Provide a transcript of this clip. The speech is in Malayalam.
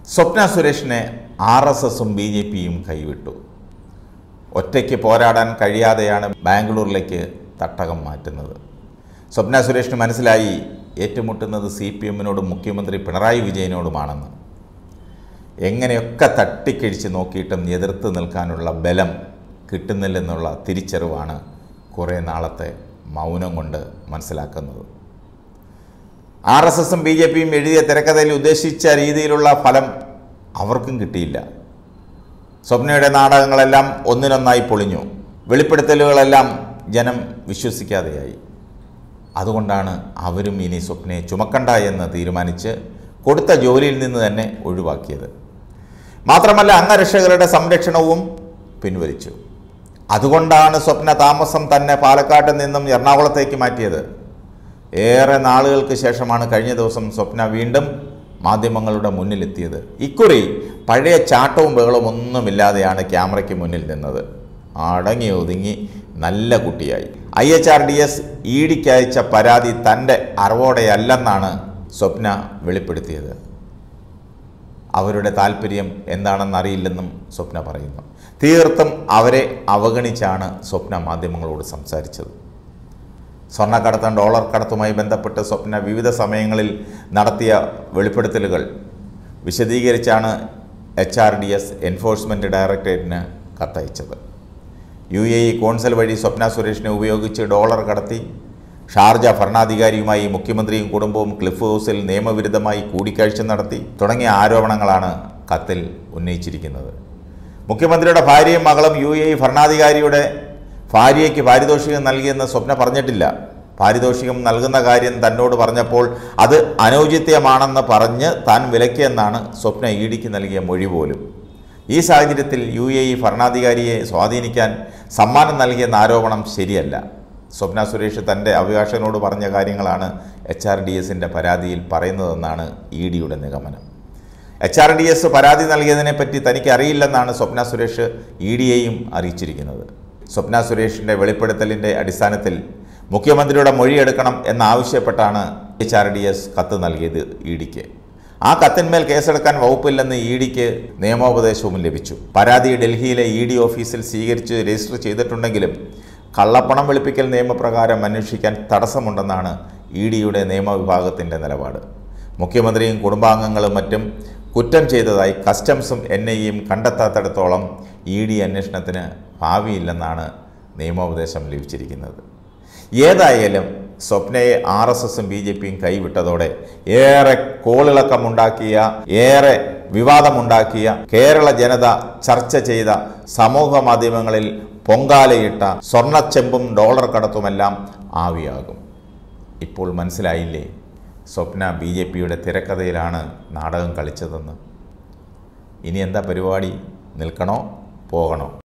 സ്വപ്ന സുരേഷിനെ RSSും BJPയും കൈവിട്ടു. ഒറ്റയ്ക്ക് പോരാടാൻ കഴിയാതെയാണ് ബാംഗ്ലൂരിലേക്ക് തട്ടകം മാറ്റുന്നത്. സ്വപ്ന സുരേഷിന് മനസ്സിലായി ഏറ്റുമുട്ടുന്നത് CPMനോടും മുഖ്യമന്ത്രി പിണറായി വിജയനോടുമാണെന്ന്. എങ്ങനെയൊക്കെ തട്ടിക്കഴിച്ച് നോക്കിയിട്ടും എതിർത്ത് നിൽക്കാനുള്ള ബലം കിട്ടുന്നില്ലെന്നുള്ള തിരിച്ചറിവാണ് കുറേ നാളത്തെ മൗനം കൊണ്ട് മനസ്സിലാക്കുന്നത്. RSSും BJPയും എഴുതിയ തിരക്കഥയിൽ ഉദ്ദേശിച്ച രീതിയിലുള്ള ഫലം അവർക്കും കിട്ടിയില്ല. സ്വപ്നയുടെ നാടകങ്ങളെല്ലാം ഒന്നിനൊന്നായി പൊളിഞ്ഞു. വെളിപ്പെടുത്തലുകളെല്ലാം ജനം വിശ്വസിക്കാതെയായി. അതുകൊണ്ടാണ് അവരും ഇനി സ്വപ്നയെ ചുമക്കണ്ട എന്ന് തീരുമാനിച്ച് കൊടുത്ത ജോലിയിൽ നിന്ന് തന്നെ ഒഴിവാക്കിയത്. മാത്രമല്ല അംഗരക്ഷകരുടെ സംരക്ഷണവും പിൻവലിച്ചു. അതുകൊണ്ടാണ് സ്വപ്ന താമസം തന്നെ പാലക്കാട്ട് നിന്നും എറണാകുളത്തേക്ക് മാറ്റിയത്. ഏറെ നാളുകൾക്ക് ശേഷമാണ് കഴിഞ്ഞ ദിവസം സ്വപ്ന വീണ്ടും മാധ്യമങ്ങളുടെ മുന്നിലെത്തിയത്. ഇക്കുറി പഴയ ചാട്ടവും ബഹളവും ഒന്നുമില്ലാതെയാണ് ക്യാമറയ്ക്ക് മുന്നിൽ നിന്നത്. അടങ്ങി ഒതുങ്ങി നല്ല കുട്ടിയായി. IHRDS EDക്ക് അയച്ച പരാതി തൻ്റെ അറിവോടെയല്ലെന്നാണ് സ്വപ്ന വെളിപ്പെടുത്തിയത്. അവരുടെ താല്പര്യം എന്താണെന്നറിയില്ലെന്നും സ്വപ്ന പറയുന്നു. തീർത്തും അവരെ അവഗണിച്ചാണ് സ്വപ്ന മാധ്യമങ്ങളോട് സംസാരിച്ചത്. സ്വർണ്ണക്കടത്തും ഡോളർ കടത്തുമായി ബന്ധപ്പെട്ട് സ്വപ്ന വിവിധ സമയങ്ങളിൽ നടത്തിയ വെളിപ്പെടുത്തലുകൾ വിശദീകരിച്ചാണ് HRDS എൻഫോഴ്സ്മെൻറ്റ് ഡയറക്ടറേറ്റിന് കത്തയച്ചത്. UAE കോൺസൽ വഴി സ്വപ്ന സുരേഷിനെ ഉപയോഗിച്ച് ഡോളർ കടത്തി ഷാർജ ഭരണാധികാരിയുമായി മുഖ്യമന്ത്രിയും കുടുംബവും ക്ലിഫ് ഹൗസിൽ നിയമവിരുദ്ധമായി കൂടിക്കാഴ്ച നടത്തി തുടങ്ങിയ ആരോപണങ്ങളാണ് കത്തിൽ ഉന്നയിച്ചിരിക്കുന്നത്. മുഖ്യമന്ത്രിയുടെ ഭാര്യയും മകളും UAE ഭരണാധികാരിയുടെ ഭാര്യയ്ക്ക് പാരിതോഷികം നൽകിയെന്ന് സ്വപ്ന പറഞ്ഞിട്ടില്ല. പാരിതോഷികം നൽകുന്ന കാര്യം തന്നോട് പറഞ്ഞപ്പോൾ അത് അനൗചിത്യമാണെന്ന് പറഞ്ഞ് താൻ വിലക്കിയെന്നാണ് സ്വപ്ന EDക്ക് നൽകിയ മൊഴി പോലും. ഈ സാഹചര്യത്തിൽ UAE ഭരണാധികാരിയെ സ്വാധീനിക്കാൻ സമ്മാനം നൽകിയെന്ന ആരോപണം ശരിയല്ല. സ്വപ്ന സുരേഷ് തൻ്റെ അഭിഭാഷകനോട് പറഞ്ഞ കാര്യങ്ങളാണ് HRDSൻ്റെ പരാതിയിൽ പറയുന്നതെന്നാണ് EDയുടെ നിഗമനം. HRDS പരാതി നൽകിയതിനെപ്പറ്റി തനിക്ക് അറിയില്ലെന്നാണ് സ്വപ്ന സുരേഷ് EDയെയും അറിയിച്ചിരിക്കുന്നത്. സ്വപ്ന സുരേഷിൻ്റെ വെളിപ്പെടുത്തലിൻ്റെ അടിസ്ഥാനത്തിൽ മുഖ്യമന്ത്രിയുടെ മൊഴിയെടുക്കണം എന്നാവശ്യപ്പെട്ടാണ് HRDS കത്ത് നൽകിയത് EDക്ക്. ആ കത്തിന്മേൽ കേസെടുക്കാൻ വകുപ്പില്ലെന്ന് EDക്ക് നിയമോപദേശവും ലഭിച്ചു. പരാതി ഡൽഹിയിലെ ED ഓഫീസിൽ സ്വീകരിച്ച് രജിസ്റ്റർ ചെയ്തിട്ടുണ്ടെങ്കിലും കള്ളപ്പണം വെളുപ്പിക്കൽ നിയമപ്രകാരം അന്വേഷിക്കാൻ തടസ്സമുണ്ടെന്നാണ് EDയുടെ നിയമവിഭാഗത്തിൻ്റെ നിലപാട്. മുഖ്യമന്ത്രിയും കുടുംബാംഗങ്ങളും മറ്റും കുറ്റം ചെയ്തതായി കസ്റ്റംസും NIAയും കണ്ടെത്താത്തിടത്തോളം ED അന്വേഷണത്തിന് ഭാവിയില്ലെന്നാണ് നിയമോപദേശം ലഭിച്ചിരിക്കുന്നത്. ഏതായാലും സ്വപ്നയെ RSSും BJPയും കൈവിട്ടതോടെ ഏറെ കോളിളക്കമുണ്ടാക്കിയ, ഏറെ വിവാദമുണ്ടാക്കിയ, കേരള ജനത ചർച്ച ചെയ്ത, സമൂഹ മാധ്യമങ്ങളിൽ പൊങ്കാലയിട്ട സ്വർണ്ണച്ചെമ്പും ഡോളർ കടത്തുമെല്ലാം ആവിയാകും. ഇപ്പോൾ മനസ്സിലായില്ലേ സ്വപ്ന BJPയുടെ തിരക്കഥയിലാണ് നാടകം കളിച്ചതെന്ന്? ഇനി എന്താ പരിപാടി? നിൽക്കണോ പോകണോ?